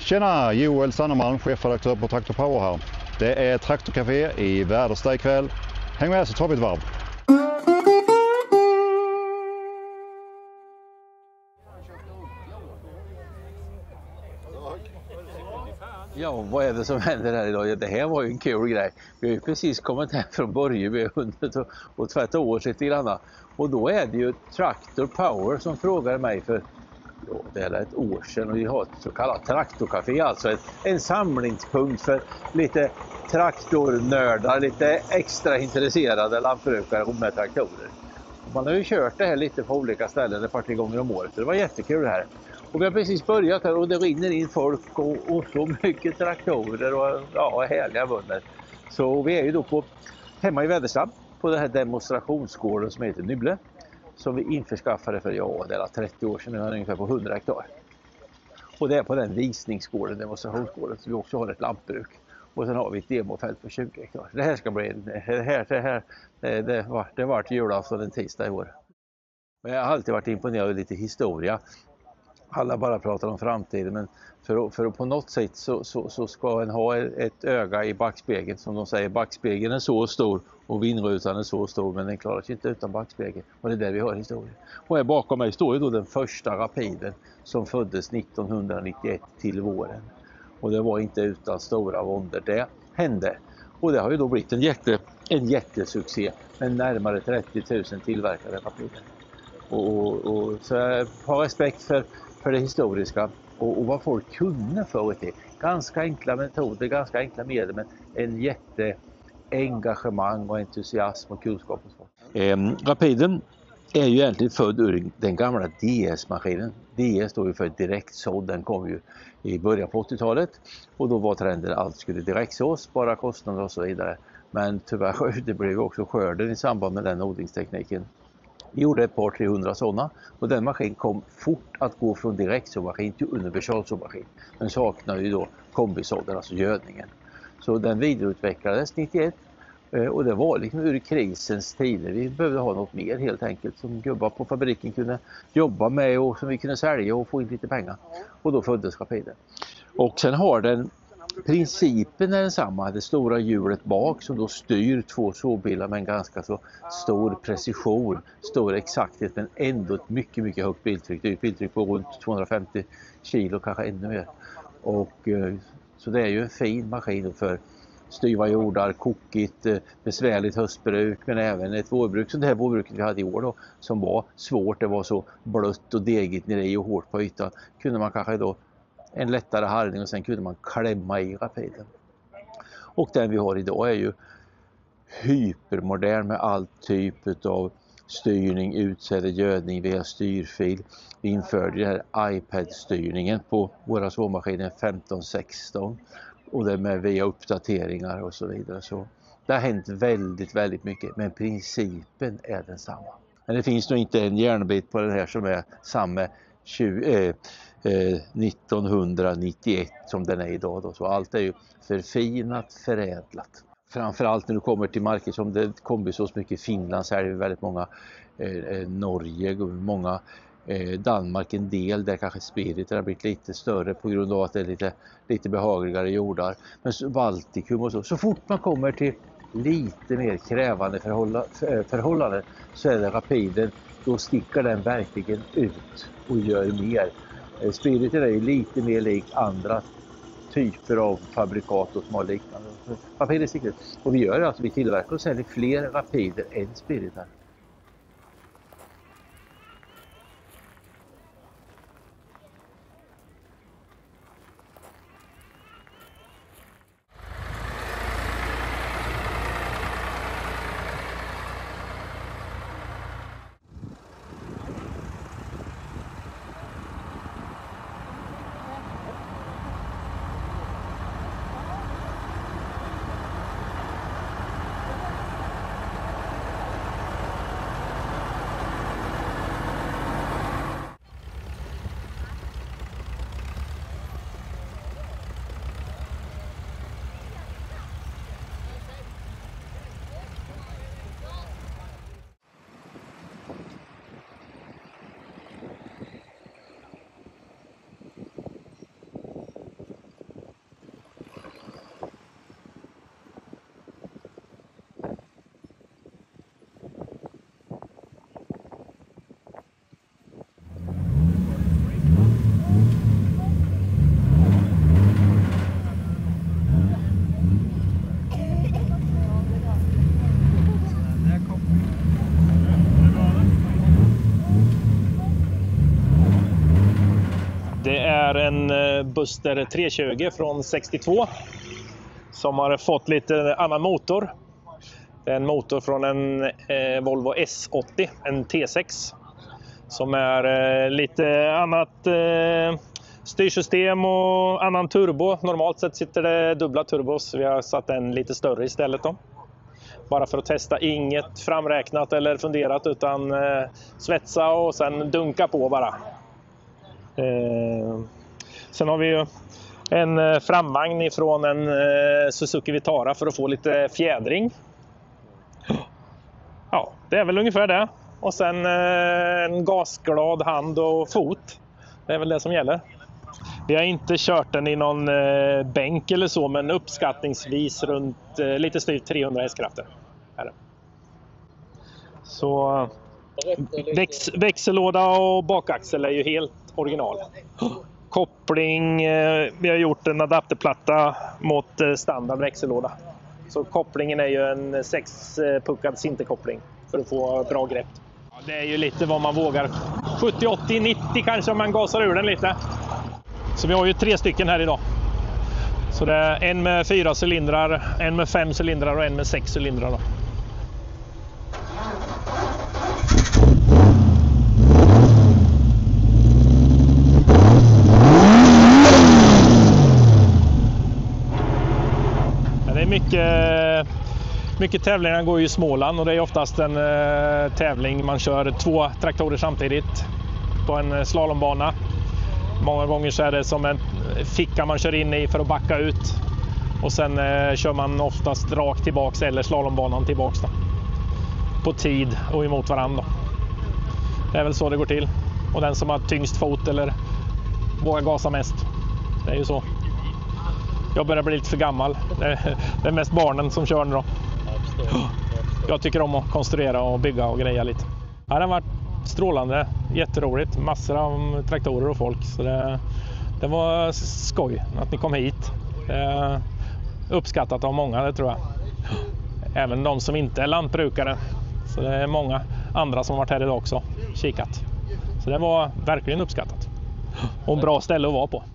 Tjena, Joel Sanneman, chefredaktör på Traktor Power här. Det är Traktorcafé i Väderstad ikväll. Häng med så tar vi ett varv. Ja, vad är det som händer här idag? Det här var ju en kul grej. Vi har ju precis kommit hem från Borgeby och tvättat års lite grann. Och då är det ju Traktor Power som frågar mig för det är ett år sedan, och vi har ett så kallat traktorcafé, alltså en samlingspunkt för lite traktornördar, lite extra intresserade lantbrukare med traktorer. Man har ju kört det här lite på olika ställen ett par tre gånger om året, så det var jättekul det här. Och vi har precis börjat här och det rinner in folk och så mycket traktorer och härliga bönder. Så vi är ju då hemma i Väderstad på den här demonstrationsgården som heter Nybble. Som vi införskaffade för, det är 30 år sedan, nu har ungefär på 100 hektar. Och det är på den visningsgården, demonstrationsgården, så vi också har ett lantbruk. Och sen har vi ett demofält på 20 hektar. Det här ska bli det var julafton en tisdag i år. Men jag har alltid varit imponerad av lite historia. Alla bara pratar om framtiden, men för att på något sätt så ska en ha ett öga i backspegeln. Som de säger, backspegeln är så stor och vindrutan är så stor, men den klarar sig inte utan backspegeln. Och det är där vi har historien. Och här bakom mig står ju då den första rapiden som föddes 1991 till våren. Och det var inte utan stora våndor det hände. Och det har ju då blivit en jättesuccé med närmare 30 000 tillverkade rapider. Och så jag har respekt för det historiska och vad folk kunde förut till. Ganska enkla metoder, ganska enkla medel, men en jätteengagemang och entusiasm och kunskap. Rapiden är ju egentligen född ur den gamla DS-maskinen. DS står ju för direktsådd, den kom ju i början på 80-talet. Och då var trenden att allt skulle direktsås, spara kostnader och så vidare. Men tyvärr det blev också skörden i samband med den odlingstekniken. Vi gjorde ett par 300 sådana och den maskin kom fort att gå från direktsåmaskin till universalsåmaskin. Den saknar ju då kombisådden, alltså gödningen. Så den vidareutvecklades 91 och det var liksom ur krisens tider. Vi behövde ha något mer helt enkelt som gubbar på fabriken kunde jobba med och som vi kunde sälja och få in lite pengar. Och då föddes rapiden. Och sen har den principen är densamma, det stora hjulet bak som då styr två sågbilar med en ganska så stor precision, stor exakthet men ändå ett mycket högt biltryck. Det är ett biltryck på runt 250 kilo, kanske ännu mer. Och så det är ju en fin maskin för styva jordar, kokigt, besvärligt höstbruk men även ett vårbruk som det här vårbruket vi hade i år då, som var svårt, det var så blött och degigt nere i och hårt på ytan. Kunde man kanske då en lättare harvning och sen kunde man klämma i rapiden. Och den vi har idag är ju hypermodern med all typ av styrning, utsäde, gödning via styrfil. Vi införde den här iPad-styrningen på våra såmaskiner 15-16 och det med via uppdateringar och så vidare. Så det har hänt väldigt mycket, men principen är densamma. Men det finns nog inte en järnbit på den här som är samma 1991 som den är idag då. Så allt är ju förfinat, förädlat. Framförallt när du kommer till marker som det kommer så mycket. Finland så är det väldigt många, Norge, många, Danmark en del där kanske Spirit har blivit lite större på grund av att det är lite behagligare jordar. Men Baltikum och så fort man kommer till lite mer krävande förhållanden så är det rapiden, då sticker den verkligen ut och gör mer. Spirit är ju lite mer likt andra typer av fabrikat som har liknande. Rapid sticker ut. Och vi tillverkar och säljer fler rapider än Spirit här. en Buster 320 från 62 som har fått lite annan motor. Det är en motor från en Volvo S80, en T6 som är lite annat styrsystem och annan turbo. Normalt sett sitter det dubbla turbos. Vi har satt en lite större istället då. Bara för att testa, inget framräknat eller funderat utan svetsa och sen dunka på bara. Sen har vi ju en framvagn ifrån en Suzuki Vitara för att få lite fjädring. Ja, det är väl ungefär det. Och sen en gasglad hand och fot. Det är väl det som gäller. Vi har inte kört den i någon bänk eller så, men uppskattningsvis runt lite styvt 300 hästkrafter. Så växellåda och bakaxel är ju helt original. Koppling, vi har gjort en adapterplatta mot standard växellåda. Så kopplingen är ju en 6-puckad sinterkoppling för att få bra grepp. Ja, det är ju lite vad man vågar. 70, 80, 90 kanske om man gasar ur den lite. Så vi har ju 3 stycken här idag. Så det är en med 4 cylindrar, en med 5 cylindrar och en med 6 cylindrar då. Ja, det är mycket tävlingar går ju i Småland och det är oftast en tävling man kör 2 traktorer samtidigt på en slalombana. Många gånger så är det som en ficka man kör in i för att backa ut. Och sen kör man oftast rakt tillbaks eller slalombanan tillbaks då. På tid och emot varandra. Det är väl så det går till. Och den som har tyngst fot eller vågar gasa mest. Det är ju så. Jag börjar bli lite för gammal. Det är mest barnen som kör nu då. Jag tycker om att konstruera och bygga och greja lite. Ja, det har varit strålande, jätteroligt, massor av traktorer och folk, så det var skoj att ni kom hit. Uppskattat av många, det tror jag. Även de som inte är lantbrukare, så det är många andra som varit här idag också, kikat. Så det var verkligen uppskattat och bra ställe att vara på.